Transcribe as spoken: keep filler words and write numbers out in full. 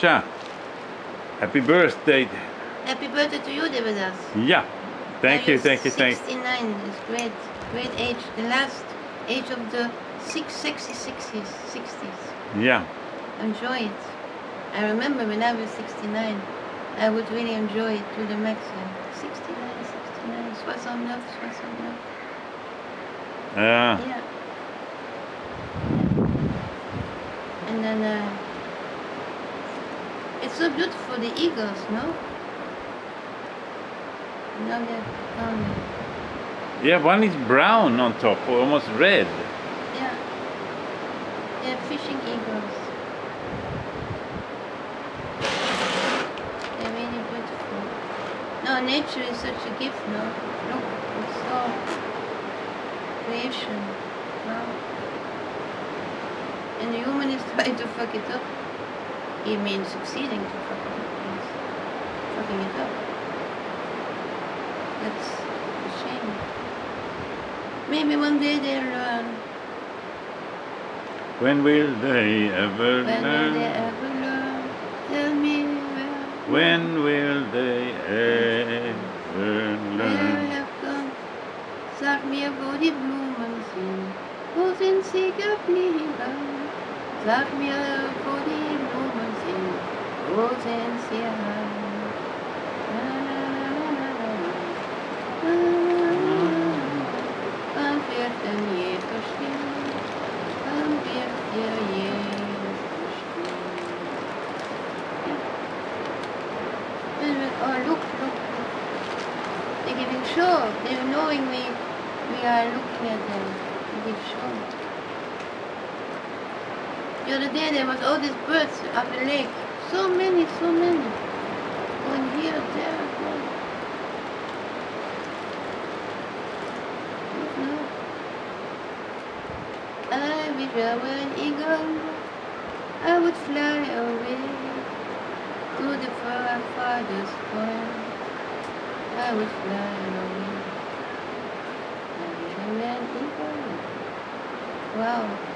Vitesha, happy birthday. Happy birthday to you, Devadas. Yeah, thank you, thank you, thank you. sixty-nine is great, great age, the last age of the six, sexy sixties, sixties. Yeah. Enjoy it. I remember when I was sixty-nine, I would really enjoy it to the maximum. sixty-nine, sixty-nine, soixante-neuf, soixante-neuf. Uh, Yeah. And then, uh, it's so beautiful, the eagles, no? Now they're gone. yeah, one is brown on top, almost red. Yeah. They're fishing eagles. They're really beautiful. No, nature is such a gift, no? Look, it's all creation. Wow. And the human is trying to fuck it up. He means succeeding to fuck it up. He's fucking it up. That's a shame. Maybe one day they'll learn. When will they ever When learn? will they ever learn? Tell me where. When will they ever Where learn? have gone? Sag mir, wo die Blumen sind. Wo sind sie geblieben? Sag mir, wo die Blumen sind. Wo sind sie heim? Wann wird denn je verstehen? Wann wird dir je verstehen? Yeah. Oh, look, look, look. They're giving show. They're knowing we, we are looking at them. They give show. The other day there was all these birds up the lake. So many, so many. Going here, there, going. I wish I were an eagle. I would fly away to the far, farthest point. I would fly away. I wish I were an eagle. Wow.